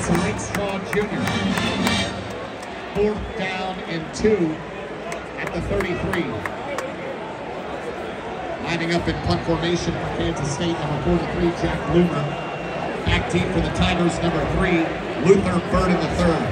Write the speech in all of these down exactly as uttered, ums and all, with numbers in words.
Faurot Junior Fourth down and two at the thirty-three. Lining up in punt formation for Kansas State, number forty-three, Jack Loomer. Back team for the Tigers, number three, Luther Bird in the third.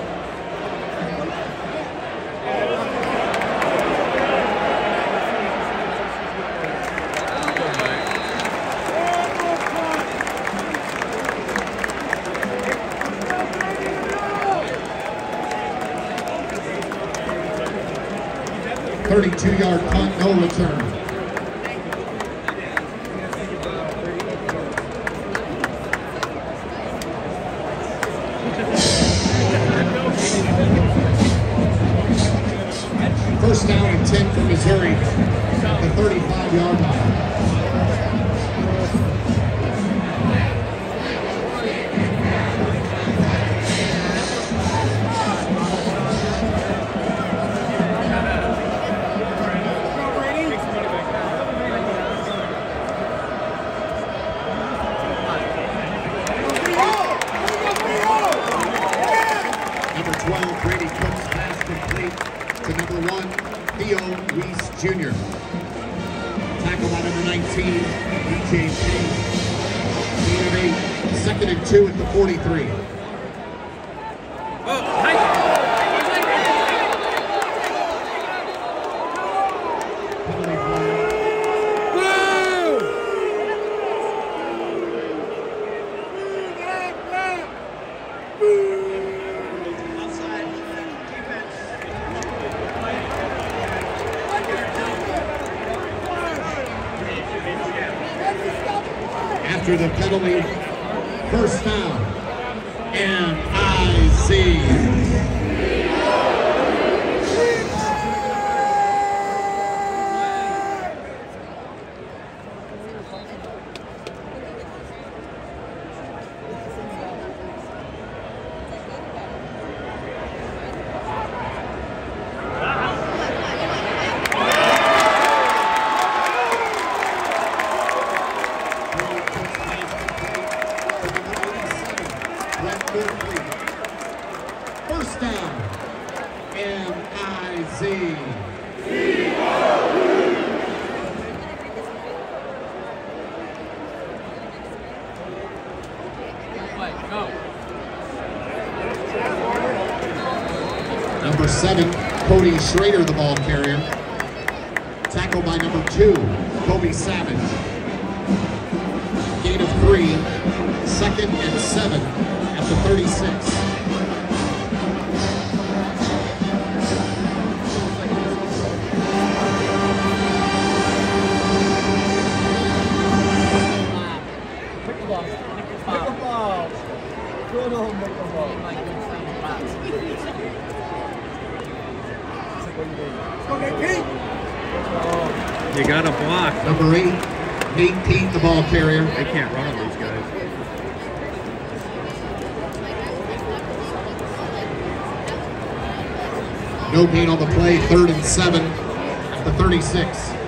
thirty-two yard punt, no return. First down and ten for Missouri at the thirty-five yard line. Junior. Tackle by number nineteen, D J Payne. Gain of eight, second and two at the forty-three. After the penalty, first down, and I Z. First down, M I Z. Number seven, Cody Schrader, the ball carrier. Tackle by number two, Kobe Savage. Gain of three, second and seven at the thirty-six. You got a block. Number eight, Nate Pete, the ball carrier. They can't run on these guys. No gain on the play, third and seven at the thirty-six.